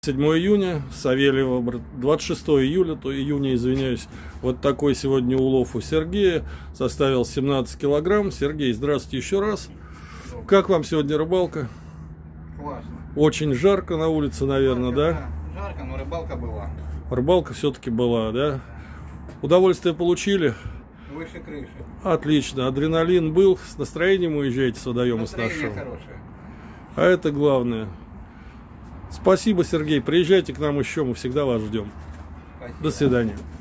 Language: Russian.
7 июня, Савельево, 26 июля, то июня, извиняюсь. Вот такой сегодня улов у Сергея, составил 17 килограмм. Сергей, здравствуйте еще раз. Как вам сегодня рыбалка? Классно. Очень жарко на улице, наверное, да? Жарко, но рыбалка была. Рыбалка все-таки была, да? Удовольствие получили? Выше крыши. Отлично. Адреналин был. С настроением уезжаете с водоема с нашего. Хорошее. А это главное. Спасибо, Сергей. Приезжайте к нам еще, мы всегда вас ждем. Спасибо. До свидания.